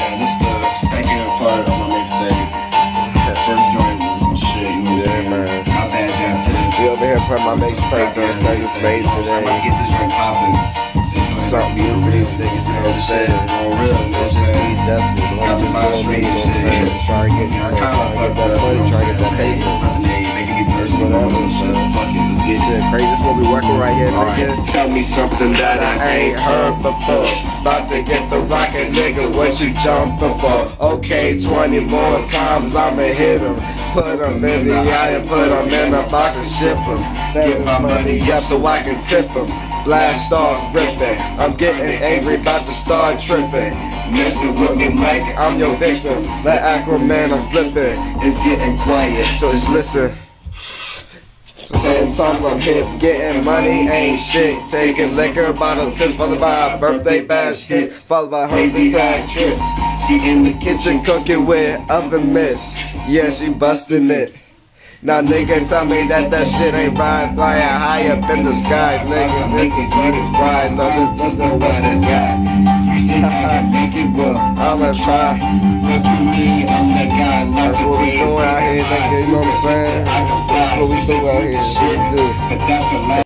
This is the second part of my mixtape. That first joint was some shit, you know what I'm saying? Man. Not bad jam today. We over here putting my mixtape on second space I'm about to today. get this joint popping. Something new for these niggas, you know what I'm saying? On real, you know what I'm This is saying? me, Jester, the one just doing me, you know what I'm saying? Trying to get that money, trying to get that paper. Shit, crazy. This is what we working right here, nigga. Tell me something that I ain't heard before. About to get the rocket, nigga, what you jumping for? Okay, 20 more times I'ma hit him. Put him in the eye and put him in a box and ship him. Get my money up so I can tip him. Blast off ripping. I'm getting angry, about to start tripping. Messing with me like I'm your victim. Like Aquaman, I'm flipping. it's getting quiet. So just listen. 10 times I'm hip, getting money ain't shit. Taking liquor bottles, tips followed by birthday bash hits, followed by hoes and crash trips. She in the Kitchen cooking with oven mitts. Yeah, she busting it. Now nigga tell me that shit ain't right. Flying high up in the sky, nigga. make these niggas cry. Nothing Just the baddest guy. You said I can make it well. I'ma try. Look at me, I'm the guy. That's what we doing out here, nigga. You know what I'm saying? That's what we do out here. Shit, but that's a lot.